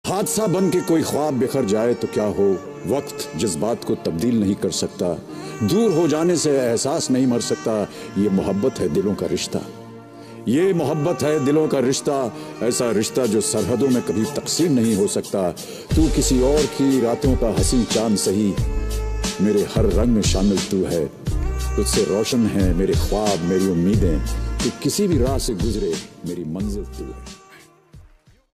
हादसा बन के कोई ख्वाब बिखर जाए तो क्या हो, वक्त जज्बात को तब्दील नहीं कर सकता, दूर हो जाने से एहसास नहीं मर सकता। ये मोहब्बत है दिलों का रिश्ता, ये मोहब्बत है दिलों का रिश्ता, ऐसा रिश्ता जो सरहदों में कभी तकसीम नहीं हो सकता। तू किसी और की रातों का हंसी चांद सही, मेरे हर रंग में शामिल तू है। तुझसे रोशन है मेरे ख्वाब, मेरी उम्मीदें, तू किसी भी राह से गुजरे मेरी मंजिल तू है।